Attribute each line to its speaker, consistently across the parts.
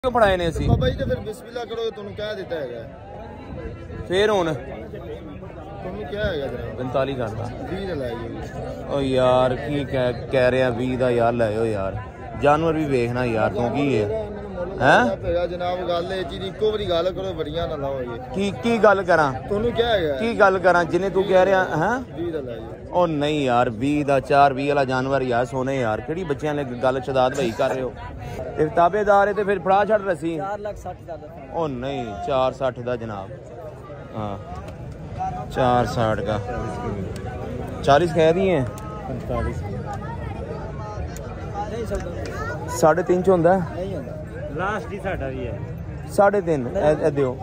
Speaker 1: क्यों पढ़ाए ने ਅਸੀਂ
Speaker 2: ਬਾਬਾ ਜੀ ਤੇ ਫਿਰ ਬਿਸਮਿਲ੍ਲਾ ਕਰੋ ਤੁਹਾਨੂੰ ਕਹਿ ਦਿੱਤਾ ਹੈਗਾ
Speaker 1: ਫੇਰ ਹੁਣ
Speaker 2: ਤੁਹਾਨੂੰ ਕਿਹਾ ਹੈਗਾ ਜਨਾਬ
Speaker 1: 45 ਕਰਦਾ
Speaker 2: 20 ਦਾ ਲੈ ਜਾਓ
Speaker 1: ਓ ਯਾਰ ਕੀ ਕਹਿ ਰਿਹਾ 20 ਦਾ ਯਾਰ ਲੈ ਆਓ ਯਾਰ ਜਾਨਵਰ ਵੀ ਵੇਖਣਾ ਯਾਰ ਤੂੰ ਕੀ ਹੈ
Speaker 2: ਹੈਂ ਜਨਾਬ ਗੱਲ ਇਹ ਚੀਜ਼ ਇੱਕੋ ਵਾਰੀ ਗੱਲ ਕਰੋ ਬੜੀਆਂ ਨਾ ਲਾਓ ਇਹ
Speaker 1: ਕੀ ਗੱਲ ਕਰਾਂ
Speaker 2: ਤੁਹਾਨੂੰ ਕਿਹਾ ਹੈਗਾ
Speaker 1: ਕੀ ਗੱਲ ਕਰਾਂ ਜਿੰਨੇ ਤੂੰ ਕਹਿ ਰਿਹਾ ਹੈ
Speaker 2: 20 ਦਾ ਲੈ ਜਾਓ
Speaker 1: ਉਹ ਨਹੀਂ ਯਾਰ 20 ਦਾ 4-20 ਵਾਲਾ ਜਾਨਵਰ ਯਾਰ ਸੋਨੇ ਯਾਰ ਕਿਹੜੀ ਬੱਚਿਆਂ ਨੇ ਗੱਲ ਸ਼ਦਾਦ ਭਾਈ ਕਰ ਰਹੇ ਹੋ ਤੇ ਤਾਬੇਦਾਰ ਹੈ ਤੇ ਫਿਰ ਫੜਾ ਛੱਡ ਰਸੀ
Speaker 2: 4,60,000 ਦਾ
Speaker 1: ਉਹ ਨਹੀਂ 460 ਦਾ जनाब हाँ 460 का 40 कह दिए हैं 3.5 होंदा
Speaker 2: लास्ट ही साडा भी है
Speaker 1: 3.5 ए दियो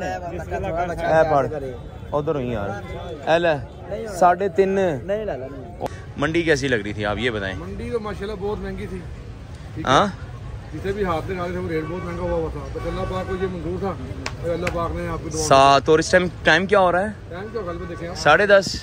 Speaker 1: ए पढ़ उधर ही यार ए ले 3.5 नहीं ला मंडी कैसी लग रही थी आप ये बताएं
Speaker 2: मंडी तो माशाल्लाह बहुत महंगी थी
Speaker 1: हाँ
Speaker 2: जिसे भी हाथ लगा थे रेट बहुत महंगा हुआ था तो अल्लाह पाक को ये मंजूर था और अल्लाह पाक ने आपको दुआ
Speaker 1: साथ और इस टाइम क्या हो रहा है
Speaker 2: टाइम तो कल में देखें
Speaker 1: 10:30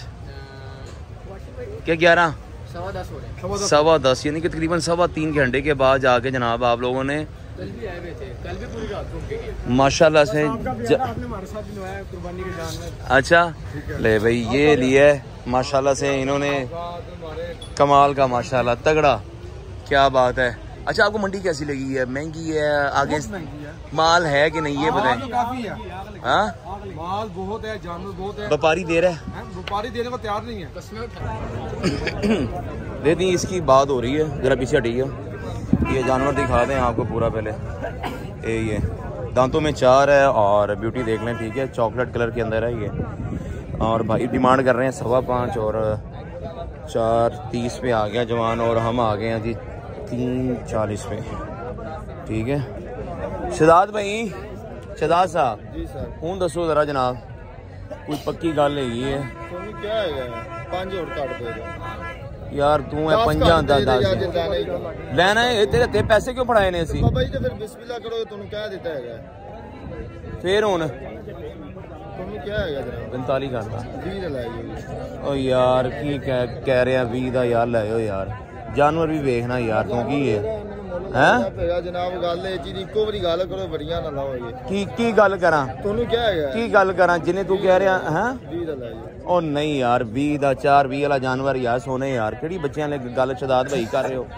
Speaker 1: क्या 11
Speaker 2: 10:15 हो रहे
Speaker 1: 10:15 यानी कि तकरीबन 3.25 घंटे के बाद जाके जनाब आप लोगों ने
Speaker 2: कल भी आए हुए थे कल भी पूरी रात रुके
Speaker 1: माशाल्लाह से
Speaker 2: आपने हमारे साथ भी नवाया कुर्बानी के जानवर
Speaker 1: अच्छा ले भाई ये लिए माशाल्लाह से इन्होंने कमाल का माशाल्लाह तगड़ा क्या बात है। अच्छा आपको मंडी कैसी लगी है महंगी है आगे माल है कि नहीं ये बताएं
Speaker 2: काफी है
Speaker 1: हाँ
Speaker 2: माल बहुत है जानवर बहुत है
Speaker 1: व्यापारी दे रहा है
Speaker 2: व्यापारी देने को तैयार नहीं है
Speaker 1: दे दी इसकी बात हो रही है जरा पीछे हटिए ये जानवर दिखा दें आपको पूरा पहले ये दांतों में 4 है और ब्यूटी देख लें ठीक है चॉकलेट कलर के अंदर है ये और भाई डिमांड कर रहे हैं 5.25 और 4.30 पे आ गया जवान और हम आ गए हैं जी 3.40 पे ठीक है। शहजाद भाई शहजाद साहब
Speaker 2: जी सर
Speaker 1: हूँ दसो जरा जनाब कोई पक्की गल है
Speaker 2: ਤੁਹਾਨੂੰ क्या है 5 और काट देगा
Speaker 1: यार तू है 5 ਦਾ ਲੈਣਾ ਹੈ ਤੇਰੇ ਤੇ ਪੈਸੇ ਕਿਉਂ ਫੜਾਏ ਨੇ ਅਸੀਂ
Speaker 2: ਬਾਬਾ ਜੀ ਤੇ ਫਿਰ ਬਿਸਮਿਲ੍ਲਾ ਕਰੋ ਤੁਹਾਨੂੰ ਕਹਿ ਦਿੱਤਾ ਹੈਗਾ
Speaker 1: ਫੇਰ ਹੁਣ
Speaker 2: ਤੁਹਾਨੂੰ ਕਿਹਾ ਹੈਗਾ ਜਨਾਬ
Speaker 1: 45 ਕਰਦਾ
Speaker 2: 20 ਦਾ ਲੈ ਜਾਓ
Speaker 1: ਓ ਯਾਰ ਕੀ ਕਹਿ ਰਿਹਾ 20 ਦਾ ਯਾਰ ਲੈ ਆਓ ਯਾਰ ਜਾਨਵਰ ਵੀ ਵੇਖਣਾ ਯਾਰ ਤੂੰ ਕੀ ਹੈ
Speaker 2: ਹੈਂ ਜਨਾਬ ਗੱਲ ਇਹ ਚੀਜ਼ ਇੱਕੋ ਵਾਰੀ ਗੱਲ ਕਰੋ ਬੜੀਆਂ ਨਾ ਲਾਓ ਇਹ
Speaker 1: ਕੀ ਗੱਲ ਕਰਾਂ
Speaker 2: ਤੁਹਾਨੂੰ ਕਿਹਾ ਹੈਗਾ
Speaker 1: ਕੀ ਗੱਲ ਕਰਾਂ ਜਿੰਨੇ ਤੂੰ ਕਹਿ ਰਿਹਾ ਹੈ
Speaker 2: 20 ਦਾ ਲੈ ਜਾਓ
Speaker 1: ਉਹ ਨਹੀਂ ਯਾਰ 20 ਦਾ 4-20 ਵਾਲਾ ਜਾਨਵਰ ਯਾਰ ਸੋਨੇ ਯਾਰ ਕਿਹੜੀ ਬੱਚਿਆਂ ਨੇ ਗੱਲ ਸ਼ਦਾਦ ਭਾਈ ਕਰ ਰਹੇ ਹੋ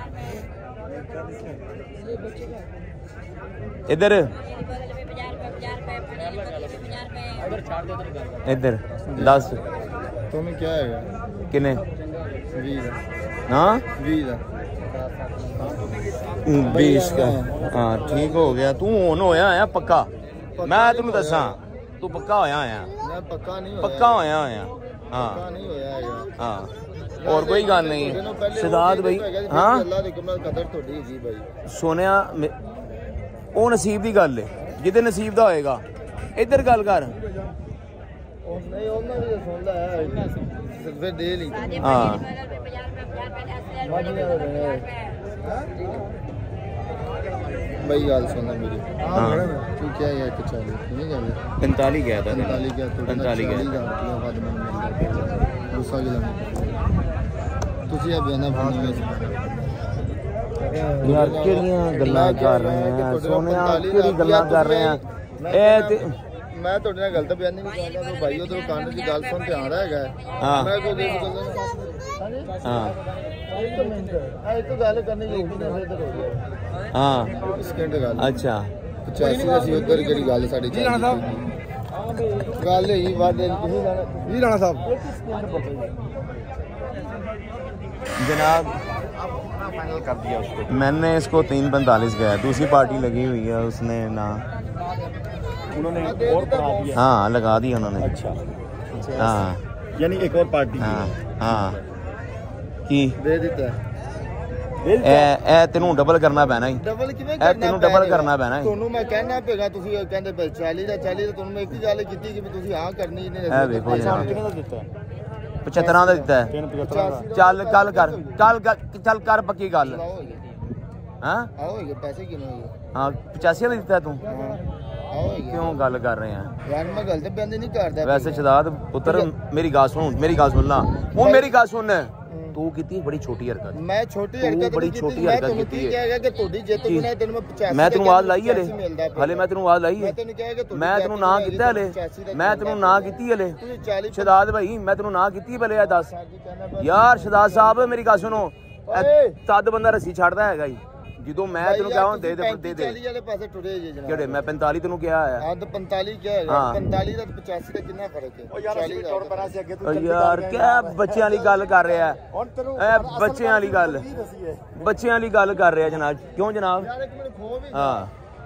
Speaker 1: इधर इधर 10
Speaker 2: तुम्हें क्या है
Speaker 1: किने
Speaker 2: 20
Speaker 1: हाँ 20 का हाँ ठीक हो गया तू हुन होया है पक्का मैं तेनू दसा तू पक्का होया है
Speaker 2: मैं पक्का नहीं
Speaker 1: पक्का होया है हाँ
Speaker 2: नहीं होया है
Speaker 1: हाँ और कोई गल नहीं शहजाद भाई हाँ
Speaker 2: अल्लाह दी कदर थोड़ी जी भाई
Speaker 1: सोनिया ਉਹ ਨਸੀਬ ਦੀ ਗੱਲ ਏ ਜਿਹਦੇ ਨਸੀਬ ਦਾ ਹੋਏਗਾ ਇੱਧਰ ਗੱਲ ਕਰ
Speaker 2: ਨਹੀਂ ਉਹਨਾਂ ਵੀ ਸੁਣਦਾ ਹੈ ਫਿਰ ਦੇ ਲਈ
Speaker 1: ਹਾਂ
Speaker 2: भाई गाल सुनना मेरी हां तू क्या है कि 40 नहीं जावे
Speaker 1: 45 गया था
Speaker 2: 45 गया तो
Speaker 1: 45 गया
Speaker 2: दूसरा किलो ਤੁਸੀਂ ਆ ਬਿਆਨਾ ਬਣਾਉਣੇ
Speaker 1: ਯਾਰ ਕਿਹੜੀਆਂ ਗੱਲਾਂ ਕਰ ਰਹੇ ਆ ਸੋਨਿਆ ਕਿਹੜੀ ਗੱਲਾਂ ਕਰ ਰਹੇ ਆ ਇਹ ਤੇ
Speaker 2: ਮੈਂ ਤੁਹਾਡੇ ਨਾਲ ਗਲਤ ਬਿਆਨ ਨਹੀਂ ਕਰ ਰਿਹਾ ਭਾਈ ਉਧਰ ਕੰਨ ਦੀ ਗੱਲ ਸੁਣ ਕੇ ਆ ਰਿਹਾ ਹੈਗਾ ਮੈਂ ਕੋਈ ਦੇਖ
Speaker 1: ਹਾਂ
Speaker 2: ਇੱਕ ਮਿੰਟ ਇਹ ਤਾਂ ਗੱਲ ਕਰਨੀ ਜ਼ਰੂਰੀ ਨਹੀਂ ਫਿਰ ਹੋ ਗਿਆ
Speaker 1: ਹਾਂ
Speaker 2: ਸਕਿੰਟ ਗੱਲ
Speaker 1: ਅੱਛਾ
Speaker 2: 85 ਅਸੀਂ ਉਧਰ ਕਿਹੜੀ ਗੱਲ ਸਾਡੀ ਚੱਲ ਗੱਲ ਹੀ ਵਾਦੇ ਤੁਸੀਂ ਵੀ ਰਾਣਾ ਸਾਹਿਬ
Speaker 1: जनाब
Speaker 2: फाइनल कर दिया उसको
Speaker 1: मैंने इसको 3.45 गया दूसरी पार्टी लगी हुई है उसने ना
Speaker 2: उन्होंने और बढ़ा दिया
Speaker 1: हाँ लगा दिया उन्होंने
Speaker 2: अच्छा
Speaker 1: हाँ
Speaker 2: यानी एक और पार्टी
Speaker 1: हाँ हाँ की
Speaker 2: दे देता
Speaker 1: ए तेनू डबल करना पैना ही
Speaker 2: डबल किवें
Speaker 1: करना तेनू डबल करना पैना ही
Speaker 2: ਤੁਹਾਨੂੰ ਮੈਂ ਕਹਿਣਾ ਪਏਗਾ ਤੁਸੀਂ ਕਹਿੰਦੇ 40 ਦਾ ਤੁਹਾਨੂੰ ਮੈਂ ਇੱਕ ਹੀ ਗੱਲ ਕੀਤੀ ਕਿ ਤੁਸੀਂ ਹਾਂ ਕਰਨੀ ਇਹਨੇ
Speaker 1: ਇਹ ਵੇਖੋ ਜਨਾਬ
Speaker 2: ਕਿੰਨੇ ਦਾ ਦਿੱਤਾ
Speaker 1: 75 ਦਾ ਦਿੱਤਾ ਹੈ ਚੱਲ ਚੱਲ ਕਰ ਪੱਕੀ ਗੱਲ ਹਾਂ
Speaker 2: ਆਓਗੇ ਪੈਸੇ ਕਿੰਨੇ ਹੋਏ
Speaker 1: ਹਾਂ 85 ਦਾ ਦਿੱਤਾ ਤੂੰ
Speaker 2: ਆਓਗੇ
Speaker 1: ਕਿਉਂ ਗੱਲ ਕਰ ਰਹੇ ਆ
Speaker 2: ਯਾਰ ਮੈਂ ਗਲਤ ਬਿਆਨ ਨਹੀਂ ਕਰਦਾ
Speaker 1: ਵੈਸੇ ਸ਼ਹਜ਼ਾਦ ਪੁੱਤਰ ਮੇਰੀ ਗੱਲ ਸੁਣ ਲਾ ਹੁਣ ਮੇਰੀ ਗੱਲ ਸੁਣ तू कीती बड़ी छोटी हरकत।
Speaker 2: मैं छोटी हरकत
Speaker 1: बड़ी छोटी हरकत कीती है।
Speaker 2: क्या कि ਤੁਹਾਡੀ ਜਿੱਤ ਬਿਨਾ ਤੈਨੂੰ ਮੈਂ 85
Speaker 1: ਮੈਂ ਤੈਨੂੰ ਆਵਾਜ਼ ਲਾਈ ਹਲੇ ਮੈਂ ਤੈਨੂੰ ਆਵਾਜ਼ ਲਾਈ ਹੈ। ਮੈਂ ਤੈਨੂੰ ਨਾ ਕੀਤਾ ਹਲੇ ਮੈਂ ਤੈਨੂੰ ਨਾ ਕੀਤੀ ਹਲੇ ਸ਼ਹਜ਼ਾਦ ਭਾਈ ਮੈਂ ਤੈਨੂੰ ਨਾ ਕੀਤੀ ਭਲੇ ਆ ਦੱਸ ਯਾਰ ਸ਼ਹਜ਼ਾਦ ਸਾਹਿਬ ਮੇਰੀ ਗੱਲ ਸੁਣੋ ਤਦ ਬੰਦਾ ਰੱਸੀ ਛੱਡਦਾ ਹੈਗਾ ਜੀ ਜਦੋਂ ਮੈਂ ਤੈਨੂੰ ਕਹਾਂ ਦੇ ਦੇ 40 ਵਾਲੇ ਪਾਸੇ ਟੁਰੇ ਜੇ ਜਨਾਬ ਕਿਹੜੇ ਮੈਂ 45 ਤੈਨੂੰ ਕਿਹਾ ਹੈ ਹਾਂ 45 ਕਿਹਾ ਹੈਗਾ 45 ਦਾ 85 ਦਾ ਕਿੰਨਾ ਫਰਕ ਹੈ। ਉਹ ਯਾਰ ਅਸੀਂ ਟੁਰ ਪਰਾਂ ਸੀ ਅੱਗੇ ਤੂੰ ਯਾਰ ਕਿਆ ਬੱਚਿਆਂ ਵਾਲੀ ਗੱਲ ਕਰ ਰਿਹਾ ਹੁਣ ਤੈਨੂੰ ਬੱਚਿਆਂ ਵਾਲੀ ਗੱਲ ਕਰ ਰਿਹਾ ਜਨਾਬ ਕਿਉਂ ਜਨਾਬ ਹਾਂ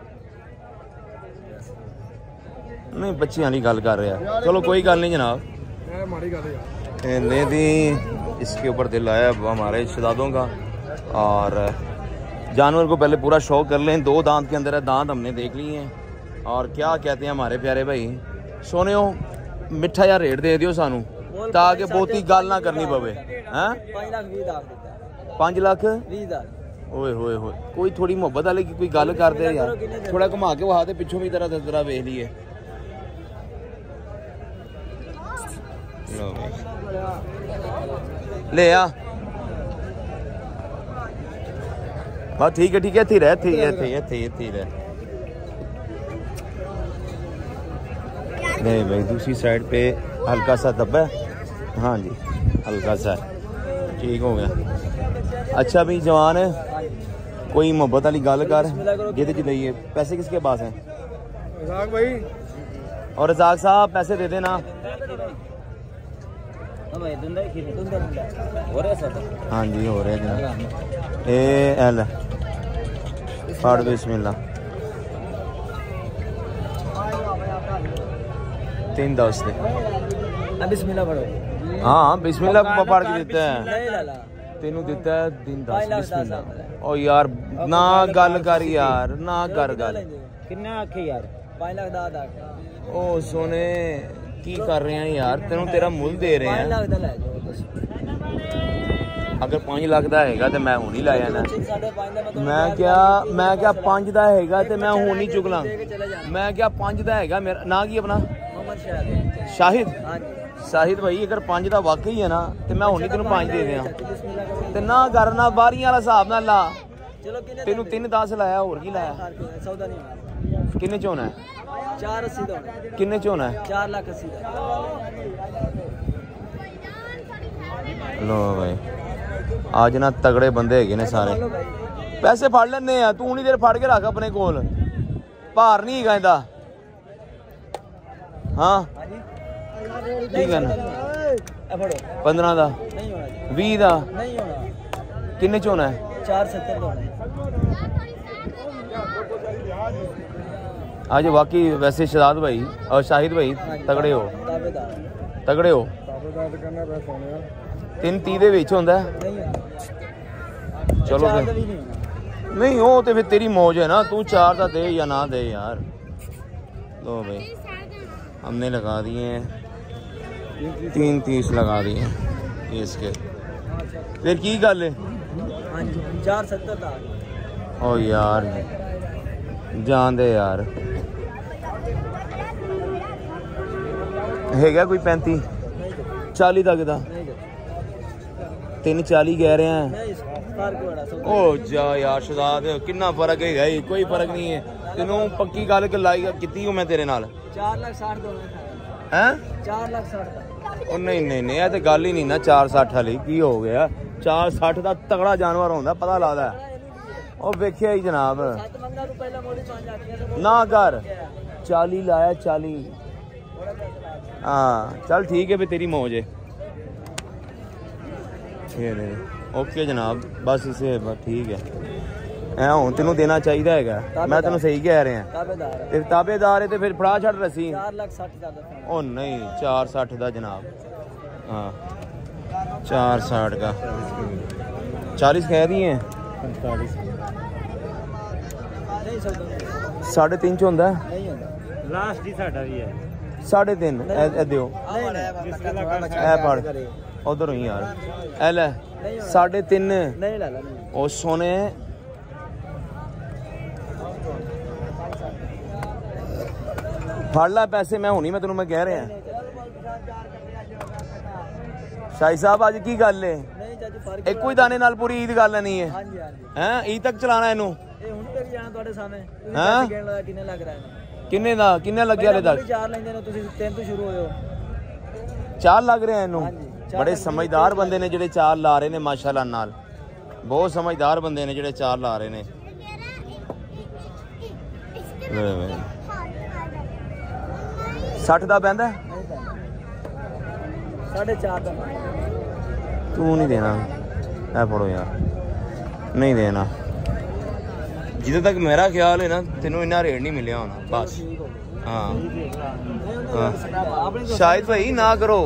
Speaker 1: नहीं बच्चियां वाली गल कर रहा चलो कोई गल नहीं जनाब माड़ी गल है दी इसके ऊपर दिल आया हमारे शहजादों का और जानवर को पहले पूरा शौक कर लें 2 दांत के अंदर है दांत हमने देख लिए हैं और क्या कहते हैं हमारे प्यारे भाई सोने मिठा या रेट दे दियो सानू ताकि बहुती गल ना करनी पवे हैं 5 लाख 20 ओए होए होए कोई थोड़ी मोहब्बत वाली कोई गल कर दे यार थोड़ा घुमा के वहा दे पिछों भी तरह वेख लिए ले आ बस ठीक है इत्थे रह नहीं भाई दूसरी साइड पे हल्का सा दबा हाँ जी हल्का सा ठीक हो गया। अच्छा भाई जवान है कोई मोहब्बत वाली गल कर ये दईए पैसे किसके पास हैं रज़ाक भाई और रज़ाक साहब पैसे दे देना हाँ जी हो रहे जनाब ए एल फाड़ बिस्मिल्लाह 3-10 दे बिस्मिल्लाह पढ़ो हाँ बिस्मिल्लाह पढ़ के देता है तेनू देता है 3-10 बिस्मिल्लाह ओ यार ना गल कर यार ना कर गल किन्ना आखे यार 5 लाख 10 लाख ओ सोने की कर रहे हैं यार तेनू तेरा मुल दे रहे हैं अगर 5 लाख का है तो मैं हुणी ला जाना मैं क्या 5 का है तो मैं हुण नहीं चुक ला मैं क्या 5 का है मेरा ना की अपना शाहिद भाई अगर 5 का वाकई है ना तो मैं हुणी तेन 5 दे दिया ते ना करना बारियां वाला हिसाब ना ला तेनू 3-10 लाया होर की लाया किन्ने च होना है 480 किन्ने च होना है 4,80,000 लो भाई आज ना तगड़े बंदे है ने सारे पैसे फड़ लेने तू उन्नी देर फड़ के रख अपने कोल भार नहीं है इंदा हाँ ठीक है ना 15 का 20 का किन्ने च होना है 470 आज वाकई वैसे शहजाद भाई और शाहिद भाई तगड़े हो 3-30 दे विच होंदा चलो फिर नहीं हो तो फिर तेरी मौज है ना तू 4 का दे या ना दे यार। लो भाई हमने लगा दिए हैं 3-30 लगा दिए इसके फिर की गल है 470 ओ यार जान दे यार है कोई 35-40 तक का 340 कह रहे हैं ओ जा यार शहजाद कितना फर्क है कोई फर्क नहीं है तेनों पक्की गल लाई की मैं तेरे नाल 4,60,000 हैं 4,60,000 नहीं ये तो गल ही नहीं ना 460 वाली की हो गया 460 का तगड़ा जानवर होंदा पता लगता ओ वेखिया ही जनाब ना कर 40 लाया 40 हाँ चल ठीक है फिर तेरी मौज है ओके जनाब बस इसे ठीक है हूँ तेनों देना चाहिए है मैं तेन सही कह रहा ताबेदार है तो फिर फड़ा छड़ रसी 4,60,000 ओ नहीं 460 का जनाब हाँ 460 का 40 कह दी है 3.5 होंदा लास्ट ही साडा भी है 3.5 दियो पढ़ उधर ही यार ए ले 3.5 ओ सोने फड़ ला पैसे मैं हुनी मैं तेन मैं कह रहा शाही साहब आज की गल है
Speaker 3: नहीं चाचू फर्क
Speaker 1: ਇੱਕੋ ਹੀ ਦਾਣੇ ਨਾਲ ਪੂਰੀ ਈਦ ਕਰ ਲੈਣੀ ਹੈ
Speaker 3: हाँ जी हाँ जी
Speaker 1: ਹੈ ਈਦ ਤੱਕ ਚਲਾਣਾ ਇਹਨੂੰ
Speaker 3: ये हुन पे भी जाना ਤੁਹਾਡੇ ਸਾਹਮਣੇ ਤੁਸੀਂ
Speaker 1: हाँ?
Speaker 3: ਪੈਸੇ ਕਹਿਣ ਲੱਗਾ ਕਿੰਨੇ ਲੱਗ ਰਿਹਾ ਹੈ
Speaker 1: ਕਿੰਨੇ ਲੱਗਿਆ ਹਲੇ ਤੱਕ
Speaker 3: 4 ਲੈਂਦੇ ਨੇ ਤੁਸੀਂ 3 ਤੋਂ ਸ਼ੁਰੂ ਹੋਏ ਹੋ
Speaker 1: 4 ਲੱਗ ਰਹੇ ਇਹਨੂੰ
Speaker 3: ਹਾਂਜੀ, ਚਾਰ
Speaker 1: ਬੜੇ
Speaker 3: ਲੱਗ
Speaker 1: ਸਮਝਦਾਰ ਬੰਦੇ ਨੇ ਜਿਹੜੇ 4 ਲਾ ਰਹੇ ਨੇ ਮਾਸ਼ਾਅੱਲਾ ਨਾਲ ਬਹੁਤ ਸਮਝਦਾਰ ਬੰਦੇ ਨੇ ਜਿਹੜੇ 4 ਲਾ ਰਹੇ ਨੇ 60 ਦਾ ਪੈਂਦਾ
Speaker 3: नहीं पैंदा 4.5 ਦਾ
Speaker 1: ਤੂੰ ਨਹੀਂ ਦੇਣਾ ਇਹ ਫੜੋ ਯਾਰ ਨਹੀਂ ਦੇਣਾ ਜਿੱਦੋਂ ਤੱਕ ਮੇਰਾ ਖਿਆਲ ਹੈ ਨਾ ਤੈਨੂੰ ਇੰਨਾ ਰੇਟ ਨਹੀਂ ਮਿਲਿਆ ਹੋਣਾ ਬਸ हाँ शायद भाई ना करो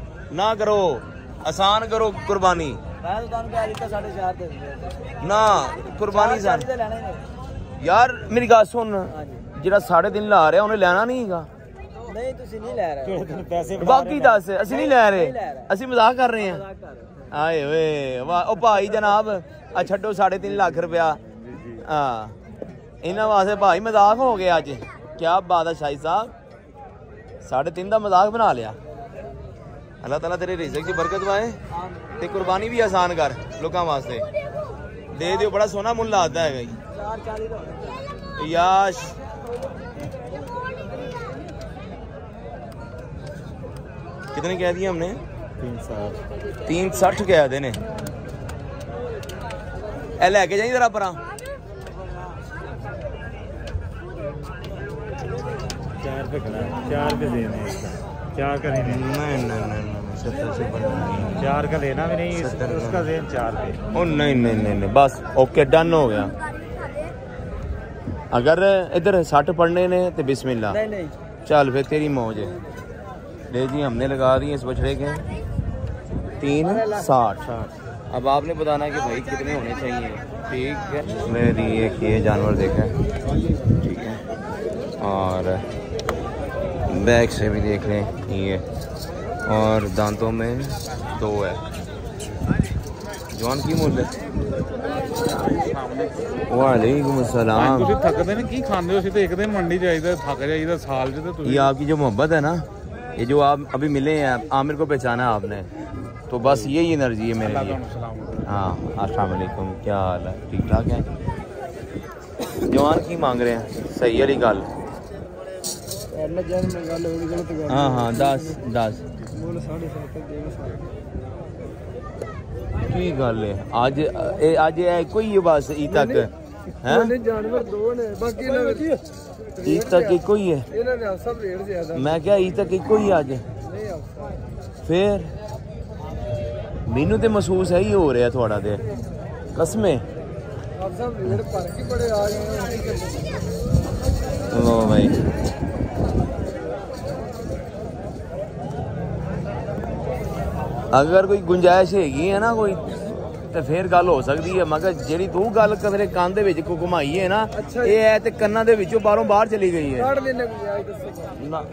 Speaker 1: आसान करो कुर्बानी
Speaker 3: मैं तो ਤੁਹਾਨੂੰ ਕਿਹਾ ਦਿੱਤਾ 4.5 ਦੇ ਦਿੰਦੇ
Speaker 1: ना कुर्बानी सान
Speaker 3: ਤੇ ਲੈਣਾ ਹੀ ਨਹੀਂ
Speaker 1: यार मेरी गल सुन
Speaker 3: ਹਾਂਜੀ
Speaker 1: ਜਿਹੜਾ 3.5 ਲਾ ਰਿਹਾ ਉਹਨੇ ਲੈਣਾ ਨਹੀਂ ਹੈਗਾ
Speaker 3: ਨਹੀਂ ਤੁਸੀਂ ਨਹੀਂ ਲੈ ਰਹੇ ਪੈਸੇ
Speaker 1: ਬਾਕੀ ਦੱਸ ਅਸੀਂ ਨਹੀਂ ਲੈ ਰਹੇ ਅਸੀਂ ਮਜ਼ਾਕ ਕਰ ਰਹੇ ਹਾਂ ਆਏ ਓਏ ਵਾਹ ਉਹ ਭਾਈ ਜਨਾਬ ਆ ਛੱਡੋ 3.5 ਲੱਖ ਰੁਪਇਆ ਹਾਂ ਇਹਨਾਂ ਵਾਸਤੇ ਭਾਈ ਮਜ਼ਾਕ ਹੋ ਗਿਆ ਅੱਜ ਕੀ ਬਾਤ ਹੈ ਸ਼ਾਹੀ ਸਾਹਿਬ 3.5 ਦਾ ਮਜ਼ਾਕ ਬਣਾ ਲਿਆ ਅੱਲਾਹ ਤਾਲਾ ਤੇਰੇ ਰਿਜ਼ਕ ਦੀ ਬਰਕਤ ਵਾਏ ਤੇ ਕੁਰਬਾਨੀ ਵੀ ਆਸਾਨ ਕਰ ਲੋਕਾਂ ਵਾਸਤੇ ਦੇ ਦਿਓ ਬੜਾ ਸੋਹਣਾ ਮੁੱਲ ਲਾਦਾ ਹੈਗਾ ਜੀ
Speaker 3: 4.40 ਦਾ
Speaker 1: याश कितने कह दिए हमने 360 कह देने ए लेके जाई जरा परा
Speaker 4: 4 पे खड़ा 4 पे देने इसका 4 का नहीं
Speaker 1: नहीं 70 से बढ़ा
Speaker 4: 4 का लेना भी नहीं उसका देन 4 पे
Speaker 1: ओ नहीं बस ओके डन हो गया अगर इधर 60 पढ़ने ने तो बिस्मिल्लाह
Speaker 3: नहीं नहीं
Speaker 1: चल फिर तेरी मौज है ले जी हमने लगा दिए इस बछड़े के 360 अब आपने बताना कि भाई कितने होने चाहिए ठीक है मेरी एक ये जानवर देखा ठीक है और बैक से भी देख लें ये और दांतों में 2 है जवान की मूल्य वालेकुम अस्सलाम
Speaker 4: ਤੁਸੀਂ ਥੱਕਦੇ ਨੇ ਕੀ ਖਾਂਦੇ ਹੋ ਅਸੀਂ ਤੇ ਇੱਕ ਦਿਨ ਮੰਡੀ ਜਾਈਦਾ ਥੱਕ ਜਾਈਦਾ ਸਾਲ ਚ ਤੇ ਤੁਸੀਂ
Speaker 1: ये आपकी जो मोहब्बत है ना ये जो आप अभी मिले हैं आमिर को पहचाना आपने तो बस यही एनर्जी है मेरे लिए हाँ अस्सलाम वालेकुम क्या हाल है ठीक ठाक है जवान की मांग रहे हैं सही वाली गल हाँ हाँ 10 की गल है आज कोई है बस ई तक है
Speaker 2: जानवर 2 ने बाकी
Speaker 1: ई तक इको ही है
Speaker 2: ਇਹਨਾਂ ਨੇ ਸਭ ਰੇਟ ਜ਼ਿਆਦਾ
Speaker 1: मैं क्या ई तक इको ही आज
Speaker 2: ਨਹੀਂ ਆਉਂਦਾ
Speaker 1: फिर ਮੈਨੂੰ ਤੇ ਮਹਿਸੂਸ ਹੈ ਹੀ ਹੋ ਰਿਹਾ ਤੁਹਾਡਾ ਤੇ ਕਸਮੇ
Speaker 2: ਆਪ ਸਭ ਰੇਟ ਭਰ ਕੇ ਬੜੇ ਆ ਗਏ
Speaker 1: लो भाई अगर कोई गुंजाइश हैगी है ना कोई ਤੇ ਫੇਰ ਗੱਲ ਹੋ ਸਕਦੀ ਹੈ ਮਗਰ ਜਿਹੜੀ ਤੂੰ ਗੱਲ ਮੇਰੇ ਕੰਨ ਦੇ ਵਿੱਚ ਕੋ ਘੁਮਾਈ ਹੈ ਨਾ ਇਹ ਹੈ ਤੇ ਕੰਨਾਂ ਦੇ ਵਿੱਚੋਂ ਬਾਹਰੋਂ ਬਾਹਰ ਚਲੀ ਗਈ ਹੈ
Speaker 2: ਕਾੜ ਲੈਣੇ ਗੁੰਜਾਇਸ਼ ਦੱਸੋ
Speaker 1: ਨਾ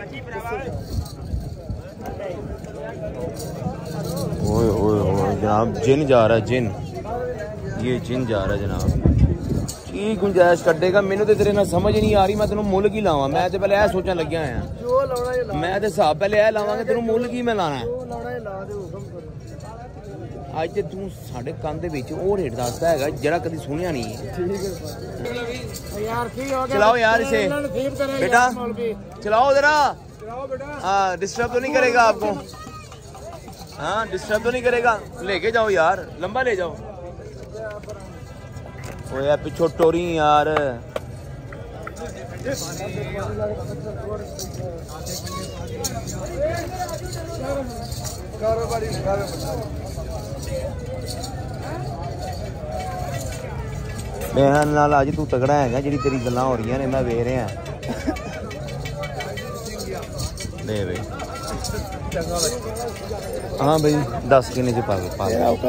Speaker 1: ओए ओए ओए जनाब जिन जा रहा है जिन ये जिन जा रहा है जनाब की गुंजाइश कटेगा मैनू तो तेरे ना समझ नहीं आ रही मैं तेन मुल की लावा मैं तो पहले सोचन लग्या है
Speaker 2: ਜੋ ਲਾਉਣਾ ਇਹ ਲਾ
Speaker 1: मैं तो हिसाब पहले लावांगे तेन मुल की मैं लाना है
Speaker 2: ਜੋ ਲਾਉਣਾ ਇਹ ਲਾ ਦੇ ਹੁਕਮ ਕਰੋ
Speaker 1: ਅੱਜ ਤੇ ਤੂੰ ਸਾਡੇ ਕੰਨ ਦੇ ਵਿੱਚ ਉਹ ਰੇਟ ਦੱਸਦਾ ਹੈਗਾ ਜਿਹੜਾ ਕਦੀ ਸੁਣਿਆ ਨਹੀਂ ਹੈ
Speaker 2: ਠੀਕ ਹੈ ਯਾਰ ਕੀ ਹੋ
Speaker 1: चलाओ यार इसे बेटा चलाओ जरा
Speaker 2: ਚਲਾਓ ਬੇਟਾ
Speaker 1: हाँ डिस्टर्ब तो नहीं करेगा आपको हाँ डिस्टर्ब तो नहीं करेगा लेके जाओ यार लंबा ले जाओ ओ यार पिछो टोरी यार
Speaker 2: ਕਾਰੋਬਾਰੀ
Speaker 1: मेहन नाल अज तू तगड़ा है जी तेरी गल्लां हो रही ने मैं वेख रहा ले भाई हाँ भाई 10 किने च पा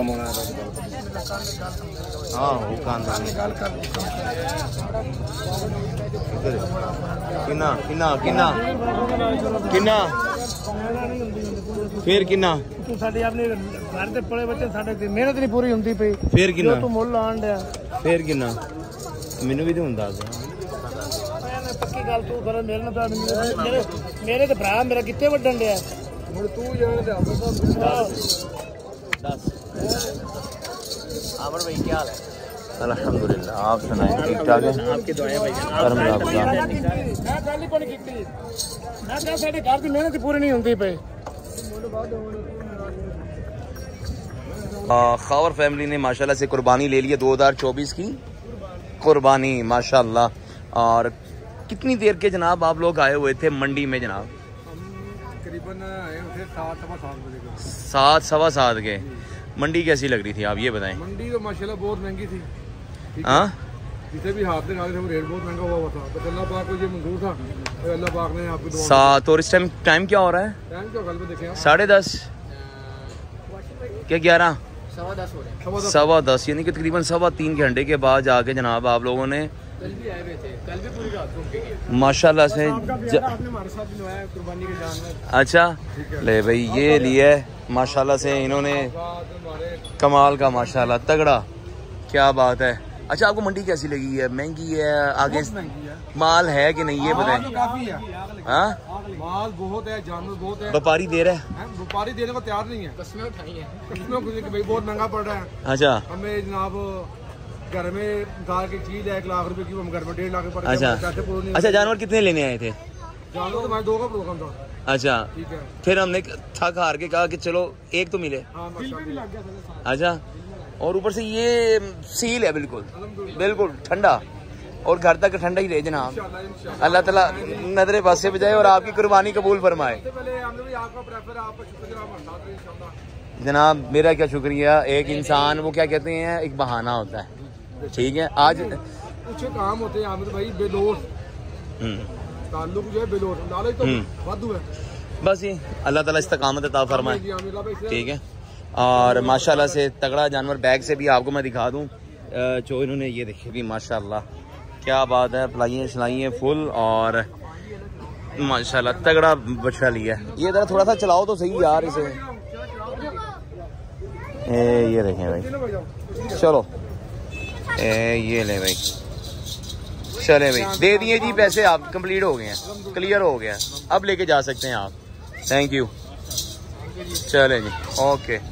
Speaker 1: हाँ वो किन्ना किन्ना किन्ना किन्ना फिर किन्ना
Speaker 2: ਤੂੰ ਸਾਡੇ ਆਪਣੇ ਘਰ ਦੇ ਪਲੇ ਬੱਚੇ ਸਾਡੇ ਤੇ ਮਿਹਨਤ ਨਹੀਂ ਪੂਰੀ ਹੁੰਦੀ ਪਈ
Speaker 1: फिर किन्ना
Speaker 2: ਤੂੰ ਮੁੱਲ ਲਾਣ ਡਿਆ
Speaker 1: फिर किन्ना मैनू भी तो हुंदा
Speaker 2: ਪੱਕੀ ਗੱਲ ਤੂੰ ਕਰ ਮੇਰੇ ਨਾਲ ਮੇਰੇ ਤੇ ਭਰਾ ਮੇਰਾ ਕਿੱਥੇ ਵੱਡਣ ਡਿਆ ਹੁਣ ਤੂੰ ਜਾਣ ਤੇ ਆਪੋ
Speaker 1: 10
Speaker 3: आमर भाई क्या हाल है?
Speaker 1: अल्हम्दुलिल्लाह, आप सुनाएं, ठीक ठाक है?
Speaker 3: आपकी दुआएं भाई।
Speaker 2: मेहनत पूरी नहीं होती पे।
Speaker 1: खावर फैमिली ने माशाल्लाह से कुर्बानी ले ली है 2024 की कुर्बानी माशाल्लाह। और कितनी देर के जनाब आप लोग आए हुए थे मंडी में जनाब?
Speaker 2: करीबन आए थे 7-7 बजे।
Speaker 1: 7-7:15 के। मंडी कैसी लग रही थी आप ये बताएं?
Speaker 2: मंडी तो माशाल्लाह बहुत महंगी थी।
Speaker 1: हाँ,
Speaker 2: जिसे भी हाथ लगा थे वो रेट बहुत महंगा हुआ था, तो अल्लाह पाक को ये मंजूर था, तो अल्लाह पाक ने आपको दुआ।
Speaker 1: 7। और इस टाइम क्या हो रहा है?
Speaker 2: टाइम क्या कल में देखें आप?
Speaker 1: 10:30 क्या 11?
Speaker 3: 10:15 हो रहे हैं।
Speaker 1: 10:15 यानी कि तकरीबन 3.25 घंटे के बाद जाके जनाब आप लोगों ने
Speaker 3: कल भी आए हुए थे, कल भी पूरी रात रुक गए।
Speaker 1: माशाल्लाह से
Speaker 2: आपने हमारे साथ बनवाया कुर्बानी के जानवर।
Speaker 1: अच्छा ले भाई ये लिए माशाल्लाह से इन्होंने कमाल का माशाल्लाह तगड़ा, क्या बात है। अच्छा आपको मंडी कैसी लगी है? महंगी है? आगे माल है कि नहीं ये बताएं?
Speaker 2: काफी है,
Speaker 1: हाँ
Speaker 2: माल बहुत है, जानवर बहुत है।
Speaker 1: व्यापारी दे रहा है?
Speaker 2: व्यापारी देने को तैयार नहीं है,
Speaker 3: कस्में उठाई हैं।
Speaker 2: इसमें कुछ भाई बहुत महंगा पड़ रहा है
Speaker 1: अच्छा
Speaker 2: हमें जनाब। घर में दाल की चीज है 1 लाख रुपए की, हम घर में 1.5 लाख पड़
Speaker 1: अच्छा अच्छा जानवर कितने लेने आए थे?
Speaker 2: जानवर तो मैं 2 का प्रोग्राम था।
Speaker 1: अच्छा
Speaker 2: ठीक है,
Speaker 1: फिर हमने थक हार के कहा कि चलो एक तो मिले।
Speaker 2: हाँ माशाल्लाह।
Speaker 1: अच्छा और ऊपर से ये सील है बिल्कुल बिल्कुल ठंडा, और घर तक ठंडा ही रहे जनाब। अल्लाह ताला नजरे पास से बजाए और आपकी कुर्बानी कबूल फरमाए। जनाब मेरा क्या शुक्रिया। एक इंसान वो क्या कहते हैं एक बहाना होता है, ठीक है। आज
Speaker 2: कुछ काम होते हैं आमिर भाई, बेलोर ताल्लुक जो है बेलोर लालच तो वादू है।
Speaker 1: बस ये अल्लाह ताला इस्तकामत अता फरमाए, ठीक है। और माशाल्लाह से तगड़ा जानवर बैग से भी आपको मैं दिखा दूं जो इन्होंने ये देखे भी माशाल्लाह क्या बात है, पलाइयाँ शलाइयाँ फुल और माशाल्लाह तगड़ा बच्चा लिया। ये जरा थोड़ा सा चलाओ तो सही यार इसे। ये देखें भाई, चलो ये ले भाई, चले भाई दे दिए जी पैसे, आप कंप्लीट हो गए हैं, क्लियर हो गया, अब लेके जा सकते हैं आप। थैंक यू, चले जी, ओके।